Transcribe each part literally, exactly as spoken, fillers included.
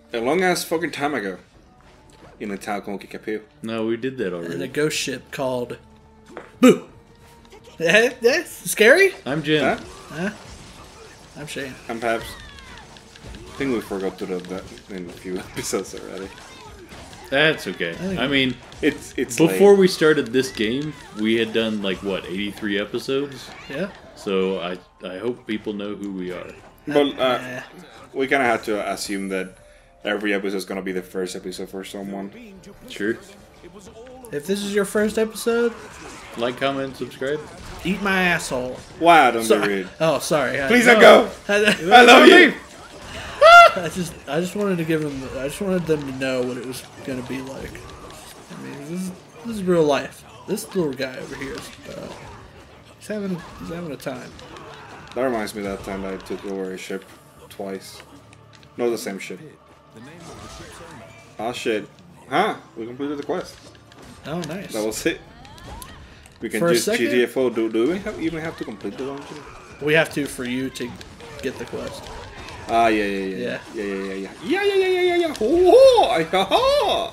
A long ass fucking time ago. In a town called Kikapoo. No, we did that already. And a ghost ship called Boo. Yeah, yeah, scary? I'm Jim. Huh? Huh? I'm Shane. I'm Pabs. I think we forgot to do that in a few episodes already. That's okay. I, I mean, it's it's before late. we started this game, we had done like what eighty-three episodes. Yeah. So I I hope people know who we are. But uh, we kind of had to assume that every episode is gonna be the first episode for someone. Sure. If this is your first episode, like, comment, subscribe. Eat my asshole. Wow, don't sorry. be rude. Oh, sorry. Please I, don't go. I love you. I just, I just wanted to give them, I just wanted them to know what it was gonna be like. I mean, this is, this is real life. This little guy over here, is, uh, he's having, he's having a time. That reminds me of that time that I took over a ship twice. No, the same ship. Ah, shit. Huh? We completed the quest. Oh, nice. That was it. We can For a just second- G T F O. Do, do we have, even have to complete the dungeon? We have to for you to get the quest. Ah, yeah, yeah, yeah. Yeah. Yeah, yeah, yeah, yeah. Yeah, yeah, yeah, yeah, yeah, yeah. Oh, ha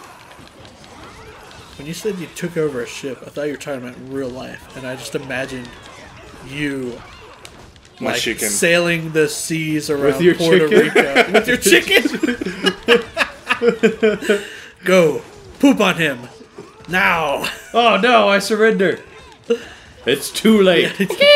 When you said you took over a ship, I thought you were talking about real life, and I just imagined you My like chicken. sailing the seas around With your Puerto chicken? Rico with your chicken. Go poop on him now. Oh no, I surrender. It's too late.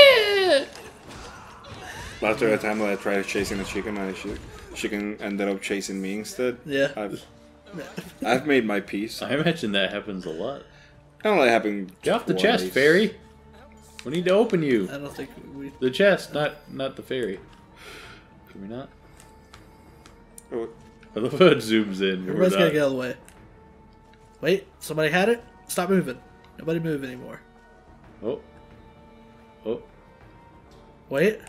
After a time that I tried chasing the chicken, and the chicken ended up chasing me instead. Yeah. I've, I've made my peace. I imagine that happens a lot. I don't know, it happened Get off the twice. chest, fairy. We need to open you. I don't think we. The chest, not not the fairy. Can we not? Oh, I love how it zooms in. We're Everybody's gotta not. get out of the way. Wait, somebody had it. Stop moving. Nobody move anymore. Oh. Oh. Wait.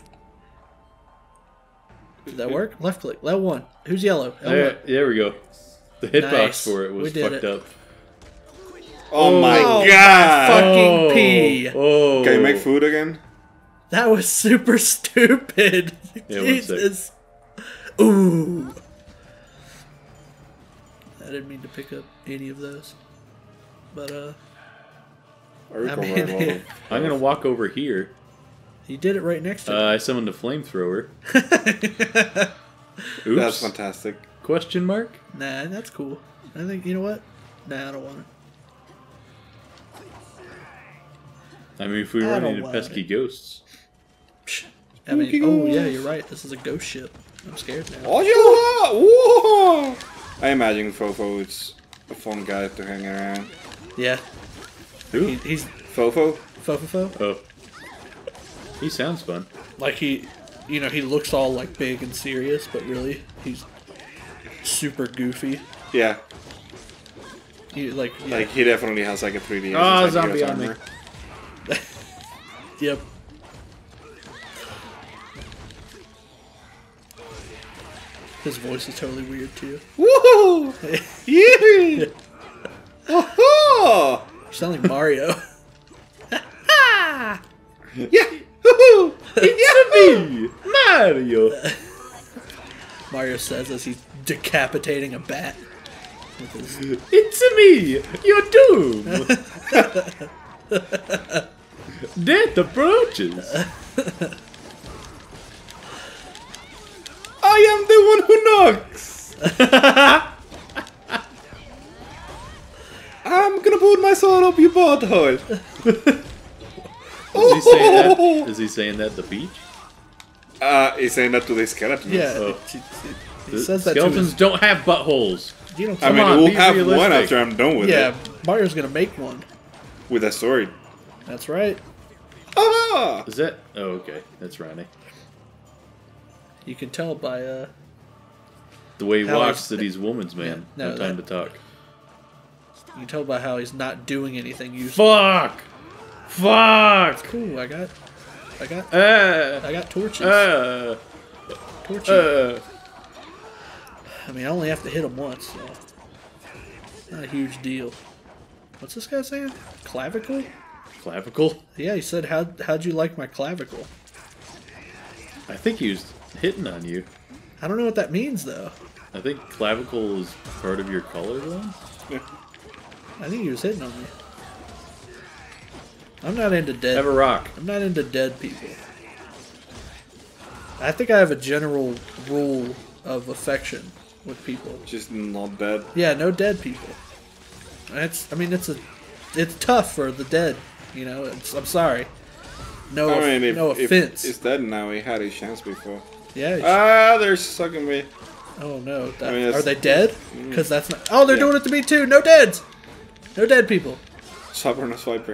Did that work? Left click. L one. Who's yellow? L one. There, there we go. The hitbox Nice. for it was We did fucked it. up. oh my Oh, god! fucking oh, pee. Oh. Can you make food again? That was super stupid. Yeah, one sec. Jesus. Ooh. I didn't mean to pick up any of those. But, uh, I recovered mean- a lot of... I'm gonna walk over here. you did it right next to Uh, I summoned a flamethrower. me. Oops. That's fantastic. Question mark? Nah, that's cool. I think, you know what? Nah, I don't want it. I mean, if we I run don't into want pesky it. ghosts. Psh. I mean, oh yeah, you're right. This is a ghost ship. I'm scared now. Oh, yeah! Whoa! I imagine Fofo is a fun guy to hang around. Yeah. Who? He, he's Fofo? fofofo. Oh. He sounds fun. Like he, you know, he looks all like big and serious, but really he's super goofy. Yeah. He like, yeah. Like, he definitely has like a three D. Oh, inside zombie his on me. armor. Yep. His voice is totally weird too. Woohoo! Yeah! Oh! You sound like Mario. Yeah! Woohoo! It's me, Mario. Mario says as he's decapitating a bat. With his... It's me, your doom. Death approaches. I am the one who knocks! I'm gonna put my sword up your butthole! Is he saying that? Is he saying that at the beach? Uh, he's saying that to the skeletons. Yeah, Oh. it- it- he says that to Skeletons his... don't have buttholes. You don't I mean, on, we'll be have one realistic. after I'm done with yeah, it. Mario's gonna make one. With a sword. That's right. Ah! Is that? Oh, okay. That's Ronnie. You can tell by uh, The way he How walks is- that he's woman's man. Yeah, No, no, time that- to talk. you can tell by how he's not doing anything useful. Fuck! Fuck! Cool, I got, I got, Uh, I got torches. uh, torches. uh. I mean, I only have to hit him once, so not a huge deal. What's this guy saying? Clavicle? Clavicle? Yeah, he said, "How how'd you like my clavicle?" I think he was hitting on you. I don't know what that means though. I think clavicle is part of your collarbone. Yeah. I think he was hitting on me. I'm not into dead. Have a rock. I'm not into dead people. I think I have a general rule of affection with people. Just not dead. Yeah, no dead people. It's. I mean, it's a. It's tough for the dead. You know. It's, I'm sorry. No. I mean, if, no if offense. it's dead now. He had his chance before. Yeah. Ah, they're sucking me. Oh no! That, I mean, are they dead? Mm. Because that's not. Oh, they're Yeah. doing it to me too. No deads. No dead people. Swiper and a swiper.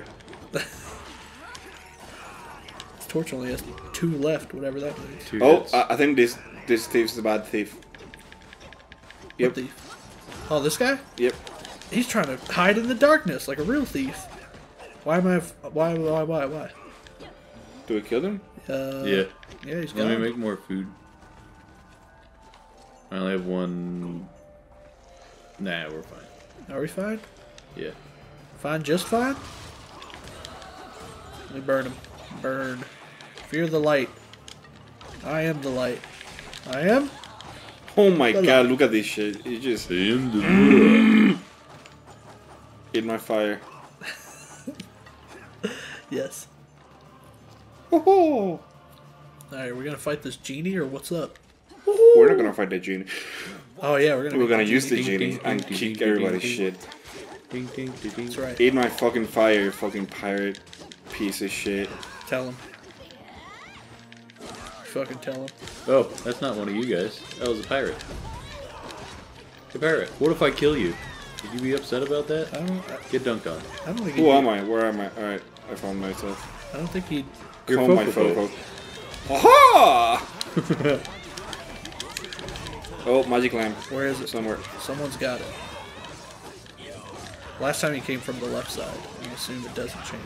This torch only has two left. Whatever that means. Two Oh, hits. I, I think this this thief's the bad thief. Yep. What thief? Oh, this guy? Yep. He's trying to hide in the darkness like a real thief. Why am I? Why? Why? Why? Why? Do we kill him? Uh, yeah. Yeah, he's Let gone. me make more food. I only have one. Nah, we're fine. Are we fine? Yeah. Fine, just fine? Let me burn him. Burn. Fear the light. I am the light. I am? Oh my Hello. god, look at this shit. It just In the hit my fire. Yes. Oh, Alright, we're gonna fight this genie or what's up? we're not gonna fight the genie. Oh yeah, we're gonna We're make gonna the use the genie. genie and kick everybody's shit. Ding, ding, ding, ding. That's right. Eat my fucking fire, you fucking pirate piece of shit. Tell him. Fucking tell him. Oh, that's not one of you guys. That was a pirate. A pirate. What if I kill you? Would you be upset about that? I don't. I, Get dunked on. I don't think. Who he'd am be- I? Where am I? Alright, I found myself. I don't think he. You're Call my Fofo. Fofo. Aha! Oh, magic lamp. Where is it? Somewhere. Someone's got it. Last time he came from the left side. I assume it doesn't change.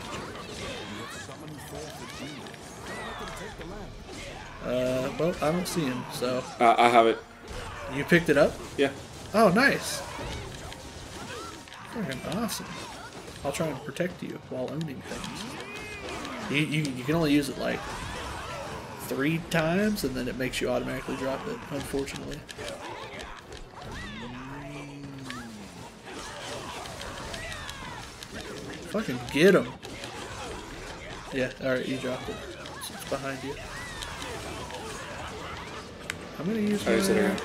Uh, well, I don't see him, so. Uh, I have it. You picked it up? Yeah. Oh, nice. Fucking awesome. I'll try and protect you while owning things. You, you, you can only use it like three times, and then it makes you automatically drop it, unfortunately. Fucking get him. Yeah, alright, you dropped it. It's, it's behind you. I'm gonna use I just hit my... her.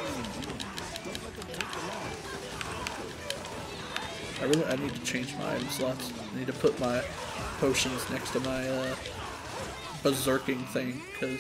I really, I need to change my item slots. I need to put my potions next to my uh, berserking thing, because...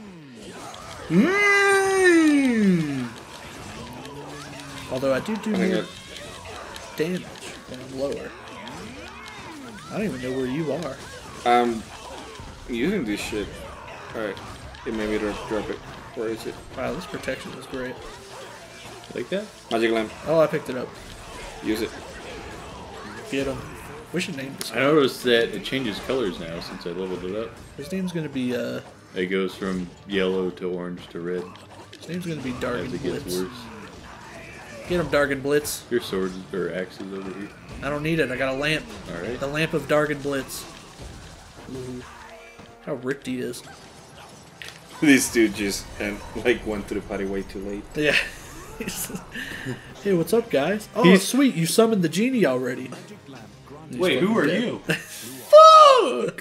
Mm! Although I do do I think more I- damage when I'm lower. I don't even know where you are. I'm using this shit. Alright. It made me drop, drop it. Where is it? Wow, this protection is great. Like that? Magic lamp. Oh, I picked it up. Use it. Get him. We should name this I guy. noticed that it changes colors now since I leveled it up. His name's gonna be, uh... It goes from yellow to orange to red His name's gonna be as Dargan it gets Blitz. worse. Get him, Dargan Blitz. Your swords or axes over here. I don't need it. I got a lamp. Alright. The lamp of Dargan Blitz. Ooh. How ripped he is. This dude just and like went to the party way too late. Yeah. Hey, what's up, guys? Oh, He's- sweet. You summoned the genie already. Wait, who are you? Fuck!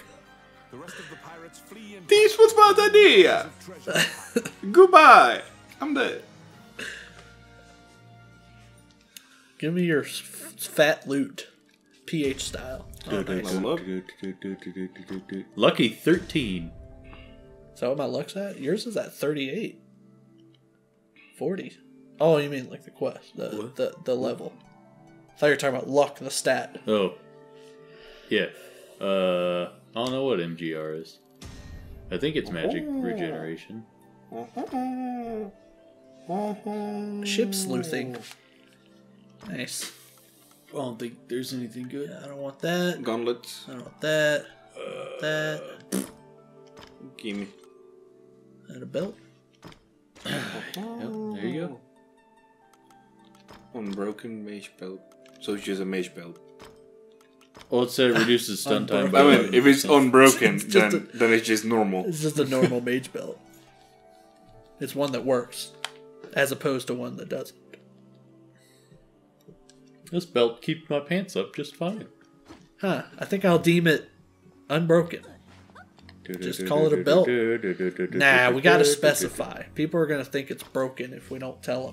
This was my idea! Goodbye! I'm dead. Give me your s- fat loot. P H style. Oh, nice. Level up. Lucky thirteen. Is that what my luck's at? Yours is at thirty-eight. forty. Oh, you mean like the quest, the What? the, the level. I thought you were talking about luck, the stat. Oh. Yeah. Uh, I don't know what M G R is. I think it's magic Oh. regeneration. Ship sleuthing. Nice. I don't think there's anything good. I don't want that. Gauntlets. I don't want that. That. Gimme. And a belt. Yep, there you go. Unbroken mage belt. So it's just a mage belt. Well, it said it reduces stun time. I by mean, if it's unbroken, It's just then, then it's just normal. It's just a normal mage belt. It's one that works, as opposed to one that doesn't. This belt keeps my pants up just fine. Huh. I think I'll deem it unbroken. Just call it a belt. Nah, we gotta specify. People are gonna think it's broken if we don't tell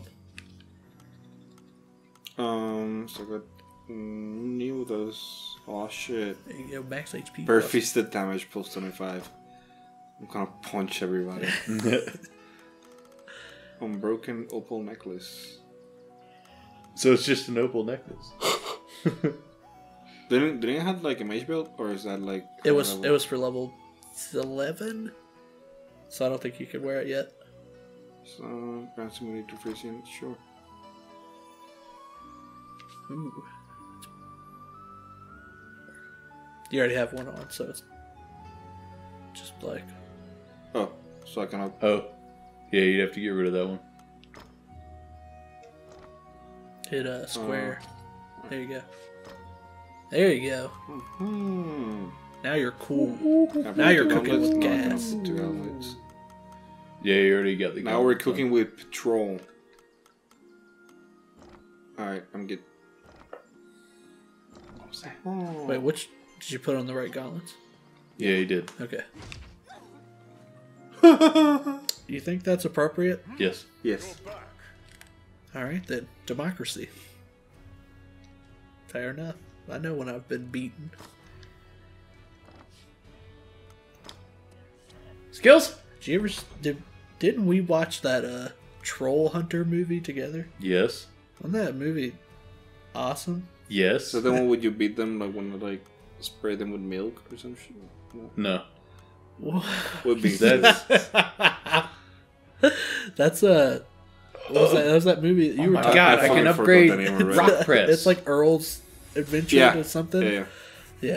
them. Um, so I got new those. Oh shit. There you go, max H P. Bare fisted damage plus twenty-five. I'm gonna punch everybody. Unbroken opal necklace. So it's just an opal necklace. Didn't didn't it have like a mage build, or is that like? It was level? it was for level eleven, so I don't think you could wear it yet. So grants immunity to freezing. Sure. Ooh. You already have one on, so it's just like. Oh, so I cannot. Oh, yeah, you'd have to get rid of that one. Hit a square. Uh, there you go. There you go. Hmm. Now you're cool. Now you're cooking with gas. Two helmets. Yeah, you already got the. Now we're cooking with patrol. All right, I'm good. What was that? Oh. Wait, which did you put on the right gauntlets? Yeah, you did. Okay. You think that's appropriate? Yes. Yes. All right then. Democracy. Fair enough. I know when I've been beaten. Skills? Did you ever did? Didn't we watch that uh Troll Hunter movie together? Yes. Wasn't that movie awesome? Yes. So then, would you beat them like when like spray them with milk or some shit? No. No. Would be That's That's a. What was that? That was that movie that you oh were my talking god! I I can fucking upgrade forgot the name already. rock press. It's like Earl's Adventure Yeah. or something. Yeah, yeah. Yeah.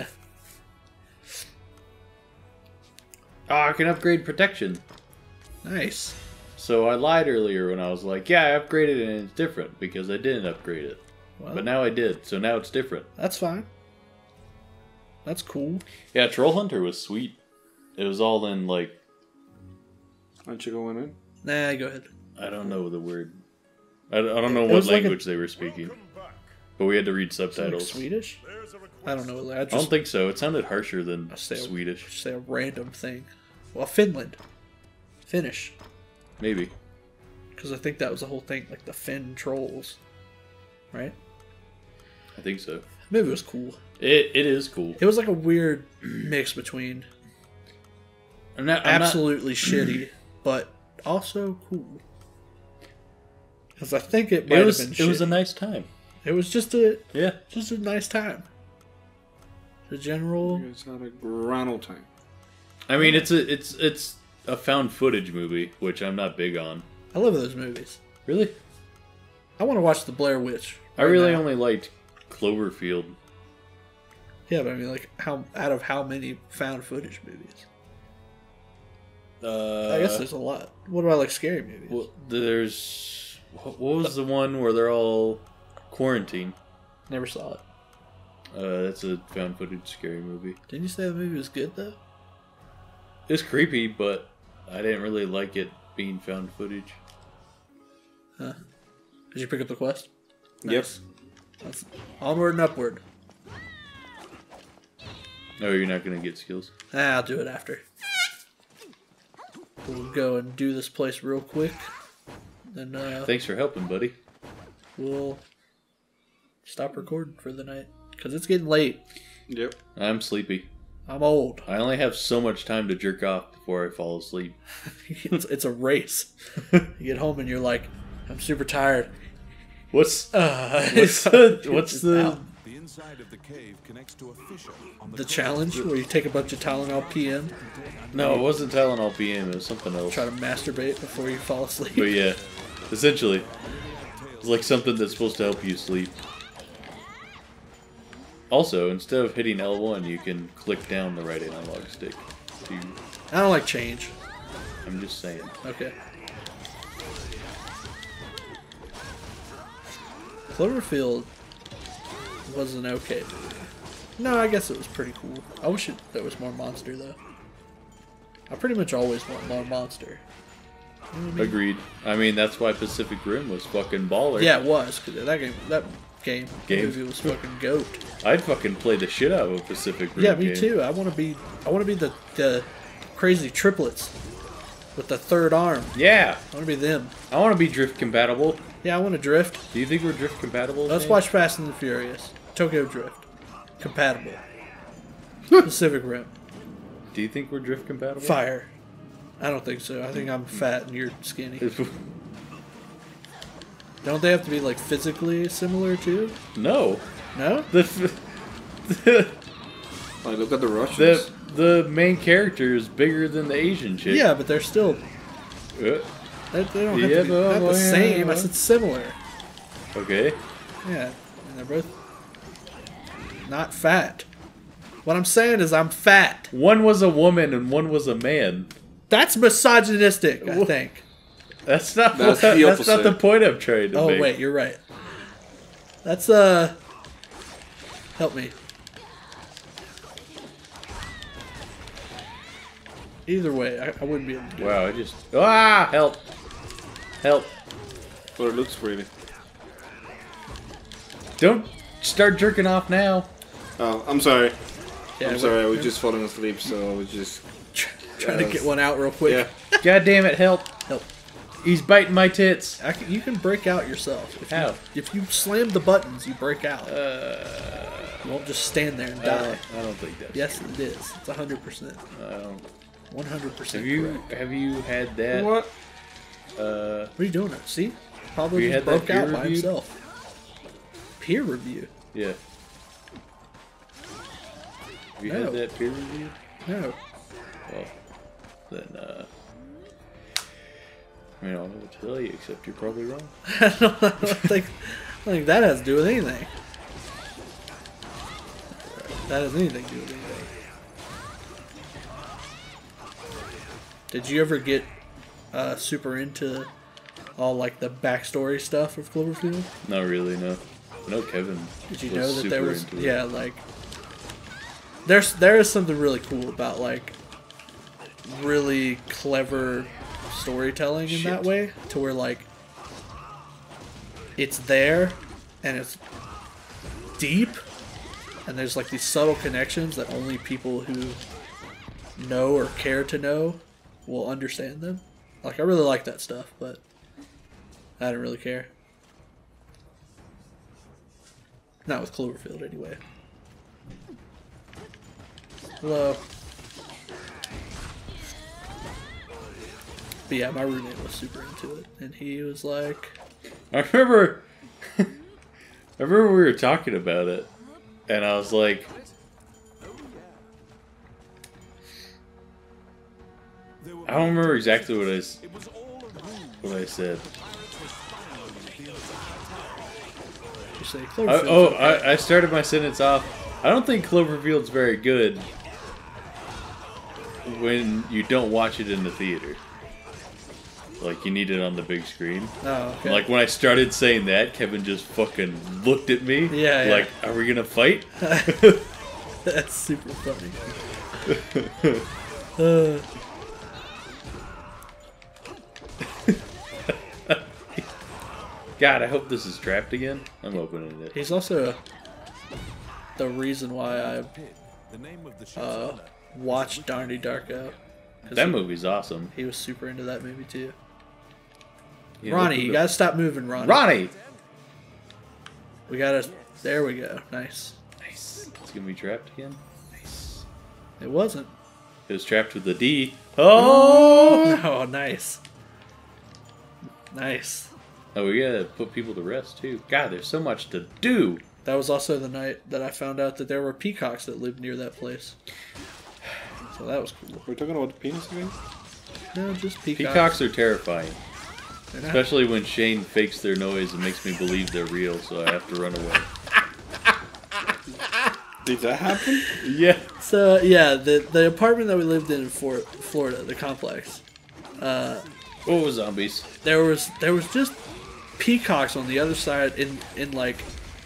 Oh, I can upgrade protection. Nice. So I lied earlier when I was like, yeah, I upgraded it and it's different because I didn't upgrade it. Well, But now I did, so now it's different. that's fine. That's cool. Yeah, Troll Hunter was sweet. It was all in like, Aren't you going in? Nah, go ahead. I don't know the word. I, I don't know It what was like language they were speaking. But we had to read Is it like subtitles. Swedish? I don't know. I I just don't think so. It sounded harsher than I say a- Swedish. say a random thing. Well, Finland. Finnish. Maybe. Because I think that was the whole thing, like the Finn trolls. Right? I think so. Maybe it was cool. It It is cool. It was like a weird mix between I'm not, I'm not- absolutely shitty, but also cool. Because I think it might it was, have been it was a shitty. nice time. It was just a Yeah. just a nice time. The general. You guys had a grand old time. I mean, it's a it's it's a found footage movie, which I'm not big on. I love those movies. Really? I want to watch the Blair Witch. I right really now. only liked Cloverfield. Yeah, but I mean, like, how out of how many found footage movies? Uh, I guess there's a lot. What about like scary movies? Well, there's what what was the one where they're all quarantined? Never saw it. Uh, that's a found footage scary movie. Didn't you say the movie was good though? It's creepy, but I didn't really like it being found footage. Huh? Did you pick up the quest? Yep. That's onward and upward. Oh, you're not gonna get skills. Ah, I'll do it after. We'll go and do this place real quick. Then uh, Thanks for helping, buddy. we'll stop recording for the night. Because it's getting late. Yep. I'm sleepy. I'm old. I only have so much time to jerk off before I fall asleep. it's, it's a race. You get home and you're like, I'm super tired. What's Uh, what's the what's the The inside of the cave connects to a fissure on the the challenge where you take a bunch of Tylenol P M, no? It wasn't Tylenol P M. It was something else. try to masturbate before you fall asleep. But yeah, essentially, it's like something that's supposed to help you sleep. Also, instead of hitting L one, you can click down the right analog stick. To, I don't like change. I'm just saying. Okay. Cloverfield was an okay movie. No, I guess it was pretty cool. I wish it, there was more monster though. I pretty much always want more monster. You know what I mean? Agreed. I mean, that's why Pacific Rim was fucking baller. Yeah, it was because that game that game. Game? Because it was fucking goat. I'd fucking play the shit out of a Pacific Rim Yeah, me game. too. I want to be. I want to be the the crazy triplets with the third arm. Yeah, I want to be them. I want to be drift compatible. Yeah, I want to drift. Do you think we're drift compatible? Let's Shane? watch Fast and the Furious. Tokyo Drift. Compatible. Pacific Rim. Do you think we're drift compatible? Fire. I don't think so. I think I'm fat and you're skinny. Don't they have to be like physically similar too? No. No? The, the Like, look at the Russians. the the main character is bigger than the Asian chick. Yeah, but they're still. Uh, They, they don't have Yeah, to be but- not the well, same. yeah. I said similar. Okay. Yeah, and they're both not fat. What I'm saying is I'm fat. One was a woman and one was a man. That's misogynistic, I Wha- think. That's not That's what, the that's not the opposite. point I'm trying to Oh make. wait, you're right. That's uh help me. Either way, I, I wouldn't be able to do it. Wow, I just ah help, help! But it looks pretty. Don't start jerking off now. Oh, I'm sorry. Yeah, I'm sorry. I was we're just falling asleep, so I was just. trying yeah, to get one out real quick. Yeah. God damn it! Help! Help. He's biting my tits. I can, you can break out yourself. If How? You, if you slam the buttons, you break out. Uh, You won't just stand there and I die. don't, I don't think that's. Yes, it is. It's one hundred percent. I don't. one hundred percent Have you correct. have you had that? What? Uh, What are you doing? See? Probably You just had that broke peer out by reviewed? himself. Peer review? yeah. Have you No. had that peer review? No. Well, then uh, I mean, I don't know what to tell you except you're probably wrong. I don't, I don't think I don't think that has to do with anything. That has anything to do with anything. Did you ever get uh, super into all like the backstory stuff of Cloverfield? Not really, no. I know Kevin. Did you was know that there super was into it. yeah like there's there is something really cool about like really clever storytelling in that Shit. way to where like it's there and it's deep and there's like these subtle connections that only people who know or care to know will understand them. Like I really like that stuff, but I didn't really care. Not with Cloverfield anyway. Hello. But yeah, my roommate was super into it, and he was like, I remember. I remember we were talking about it, and I was like, I don't remember exactly what I s- what I said. "You say I, Cloverfield?" oh, I, I started my sentence off. I don't think Cloverfield's very good when you don't watch it in the theater. Like, you need it on the big screen. Oh, okay. Like, when I started saying that, Kevin just fucking looked at me. Yeah, yeah. Like, are we gonna fight? That's super funny. uh, God, I hope this is trapped again. I'm opening it. he's also the reason why I The name of the ship's uh, owner. watched Donnie Darko. 'Cause That he, movie's awesome. he was super into that movie too. You know, Ronnie, you gotta stop moving, Ronnie. Ronnie! We gotta. There we go. Nice. Nice. It's gonna be trapped again. Nice. It wasn't. It was trapped with the D. Oh! Oh, nice. Nice. Oh, we gotta put people to rest too. God, there's so much to do. That was also the night that I found out that there were peacocks that lived near that place. So that was cool. We're talking about the penis again? No, just peacocks. Peacocks are terrifying. They're not- Especially when Shane fakes their noise and makes me believe they're real, so I have to run away. Did that happen? Yeah. So yeah, the the apartment that we lived in in Fort, Florida, the complex. Uh, What was zombies? there was there was just peacocks on the other side in in like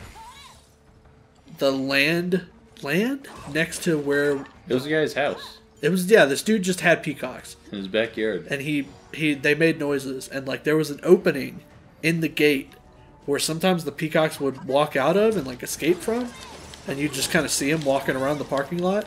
the land land next to where It was the guy's house it was. Yeah, this dude just had peacocks, in his backyard. and he he they made noises, and like there was an opening in the gate where sometimes the peacocks would walk out of and like escape from, and you just kind of see them walking around the parking lot.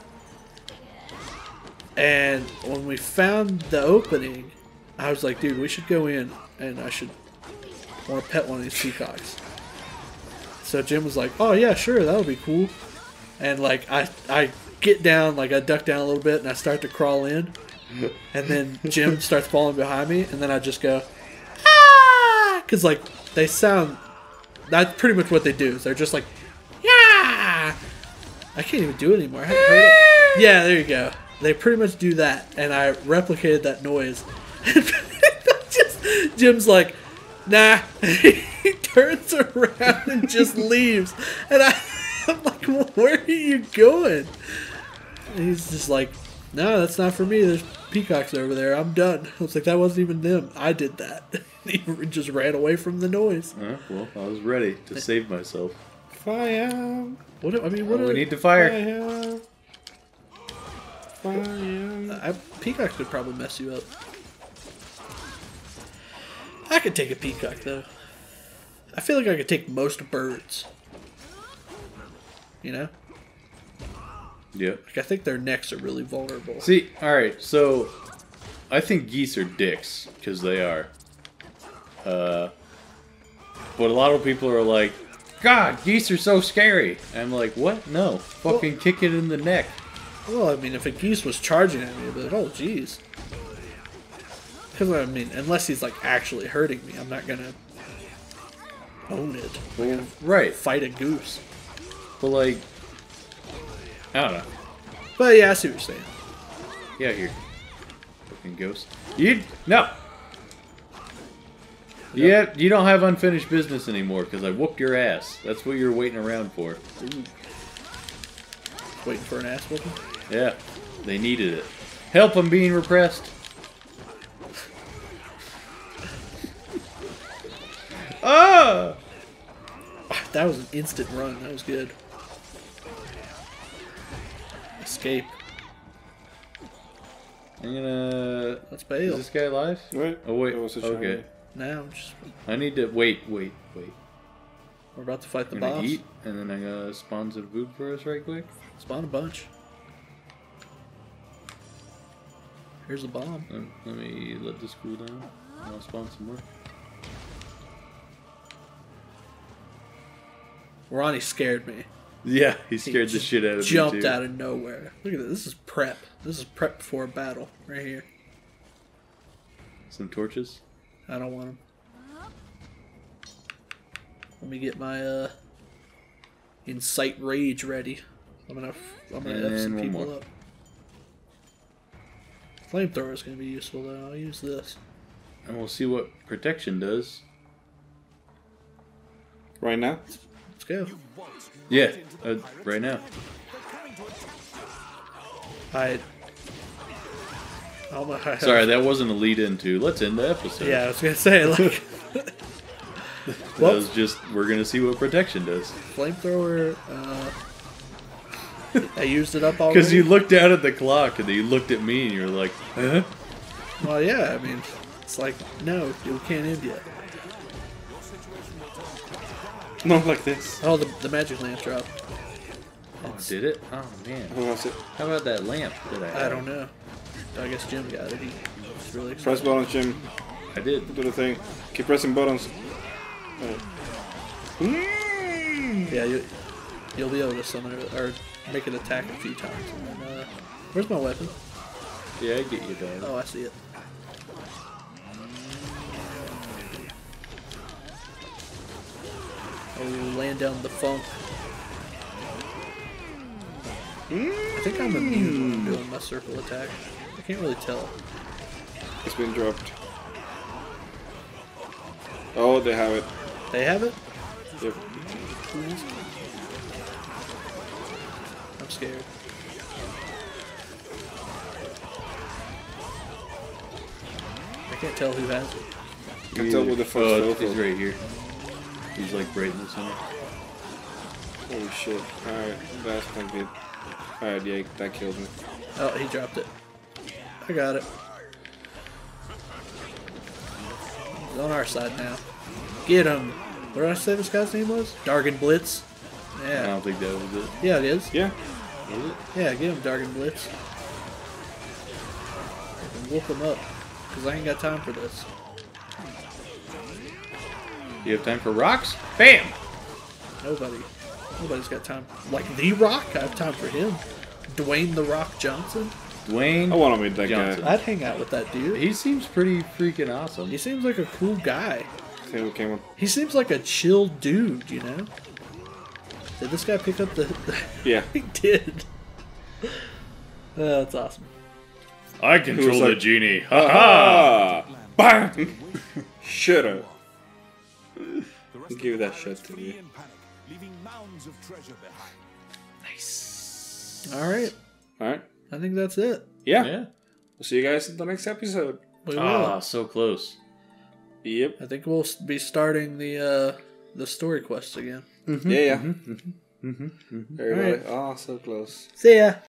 And when we found the opening, I was like, dude, we should go in, and I should want to pet one of these peacocks. So Jim was like, oh yeah, sure, that would be cool. And like I I get down, like I duck down a little bit, and I start to crawl in, and then Jim starts falling behind me, and then I just go, ah, because like they sound. That's pretty much what they do. They're just like, yeah. I can't even do it anymore. I haven't heard it. Yeah, there you go. They pretty much do that, and I replicated that noise. just, Jim's like, nah. He turns around and just leaves, and I, I'm like, well, where are you going? And he's just like, no, that's not for me. There's peacocks over there. I'm done. I was like, that wasn't even them. I did that. He just ran away from the noise. Uh, well, I was ready to save myself. Fire. What? I mean, what? Oh, are, we need to fire. Fire. Fire. I, peacock could probably mess you up. I could take a peacock though. I feel like I could take most birds. You know? Yeah. Like I think their necks are really vulnerable. See, alright, so I think geese are dicks, because they are. Uh, but a lot of people are like, God, geese are so scary. And I'm like, what? No. Fucking well, kick it in the neck. Well, I mean, if a geese was charging at me, I'd be like, oh, jeez. Because, I mean, unless he's, like, actually hurting me, I'm not going to own it. I'm Well, gonna right. fight a goose. But, like, I don't know. But, yeah, I see what you're saying. Yeah, here. Fucking ghost. You, no. Yeah, you don't have unfinished business anymore because I whooped your ass. That's what you were waiting around for. Ooh. Waiting for an ass whooping? Yeah, they needed it. Help them being repressed. Ah! That was an instant run. That was good. Escape. I'm gonna... Let's bail. Is this guy alive? Wait. Oh, wait. That was a Okay. shiny. Now, I'm just... I need to... Wait, wait, wait. We're about to fight the I'm gonna boss. eat, and then I gotta spawn some food for us right quick. Spawn a bunch. Here's a bomb. Let, let me let this cool down. And I'll spawn some more. Ronnie scared me. Yeah, he scared He the shit out of me Jumped too. out of nowhere. Look at this. This is prep. This is prep before a battle. Right here. Some torches. I don't want them. Let me get my uh, incite rage ready. I'm gonna I'm gonna And F some one people more. up. Flamethrower is gonna be useful though. I'll use this. And we'll see what protection does. Right now? Let's go. Yeah, uh, right now. I. Oh my. Sorry, that wasn't a lead into. Let's end the episode. Yeah, I was gonna say like. That Well- was just, we're gonna see what protection does. Flamethrower. Uh, I used it up already. Because you looked down at the clock and then you looked at me and you were like, huh? Well, yeah. I mean, it's like no, we can't end yet. Not like this. Oh, the the magic lamp dropped. Oh, did it? Oh, man. Who has it? How about that lamp that I had? I don't know. I guess Jim got it. He was really Press excited. buttons, Jim. I did. Do the thing. Keep pressing buttons. Oh. Yeah, you, you'll be able to summon it or make it attack a few times. And then, uh, where's my weapon? Yeah, I get you, dog. Oh, I see it. Oh, laying down the funk. I think I'm immune when I'm doing my circle attack. I can't really tell. It's been dropped. Oh, they have it. They have it? Yep. I'm scared. I can't tell who has it. You can tell with the first Oh, photo. he's right here. He's like right in the center. Holy shit. Alright, that's not good. Alright, yeah, that killed me. Oh, he dropped it. I got it. He's on our side now. Get him! What did I say this guy's name was? Dargan Blitz. I Yeah. don't think that was it. Yeah, it is. Yeah. Is it? Yeah, get him, Dargan Blitz. And whoop him up. Because I ain't got time for this. You have time for rocks? Bam! Nobody. Nobody's got time. Like The Rock? I have time for him. Dwayne The Rock Johnson? Dwayne. I want to meet that Johnson. guy. I'd hang out with that dude. He seems pretty freaking awesome. He seems like a cool guy. See what came up. He seems like a chill dude, you know? Did this guy pick up the... the Yeah. he did. Oh, that's awesome. I control like- the genie. Ha ha! Ah! Bang! Shut up. Give that shit to me. leaving mounds of treasure behind. Nice. Alright. Alright. I think that's it. Yeah. Yeah. We'll see you guys in the next episode. We will. Ah, so close. Yep. I think we'll be starting the uh, the story quests again. Yeah, yeah. Mm-hmm. Mm-hmm. Everybody. Alright. Oh, so close. See ya.